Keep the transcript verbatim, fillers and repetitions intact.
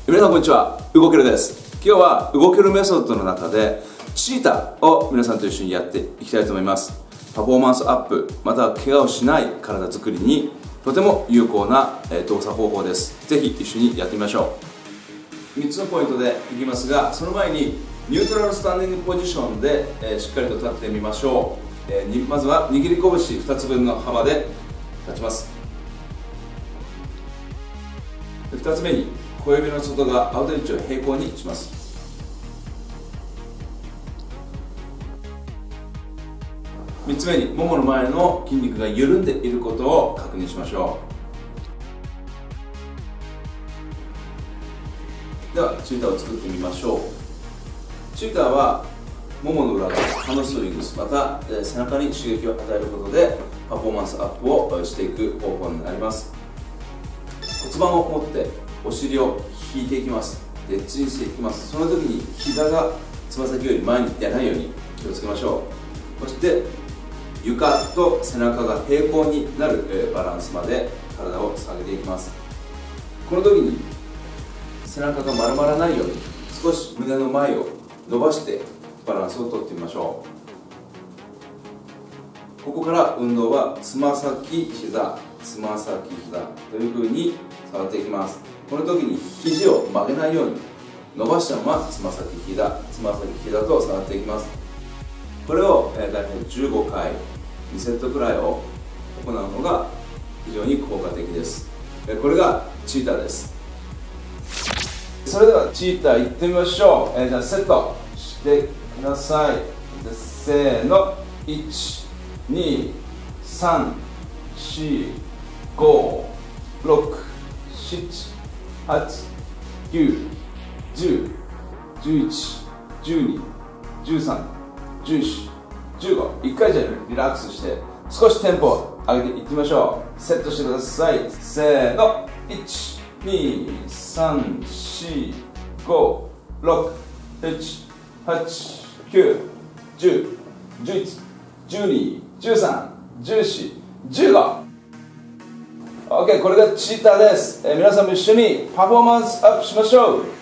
皆さんこんにちは、動けるです。今日は動けるメソッドの中でチータを皆さんと一緒にやっていきたいと思います。パフォーマンスアップ、または怪我をしない体づくりにとても有効な動作方法です。ぜひ一緒にやってみましょう。みっつのポイントでいきますが、その前にニュートラルスタンディングポジションでしっかりと立ってみましょう。まずは握り拳ふたつぶんの幅で立ちます。ふたつめに小指の外側、アウトレッジを平行にします。みっつめにももの前の筋肉が緩んでいることを確認しましょう。ではチーターを作ってみましょう。チーターはももの裏側、ハムストリングス、また背中に刺激を与えることでパフォーマンスアップをしていく方法になります。骨盤を持ってお尻を引いていきます。でっちにしていきます。その時に膝がつま先より前に出ないように気をつけましょう。そして床と背中が平行になるバランスまで体を下げていきます。この時に背中が丸まらないように少し胸の前を伸ばしてバランスをとってみましょう。ここから運動はつま先膝つま先膝というふうに触っていきます。この時に肘を曲げないように伸ばしたままつま先膝つま先膝と触っていきます。これを大体じゅうごかいにセットくらいを行うのが非常に効果的です。これがチーターです。それではチーターいってみましょう。じゃあセットしてください。せーの、いち、に、さん、よん、ご、ろく、しち、はち、きゅう、じゅう、じゅういち、じゅうに、じゅうさん、じゅうよん、じゅうご。いっかいじゃリラックスして少しテンポを上げていきましょう。セットしてください。せーの、いち、に、さん、よん、ご、ろく、しち、はち、きゅう、じゅう、じゅういち、じゅうに、じゅうさん、じゅうよん、じゅうご。 OK、これがチーターです。えー、皆さんも一緒にパフォーマンスアップしましょう。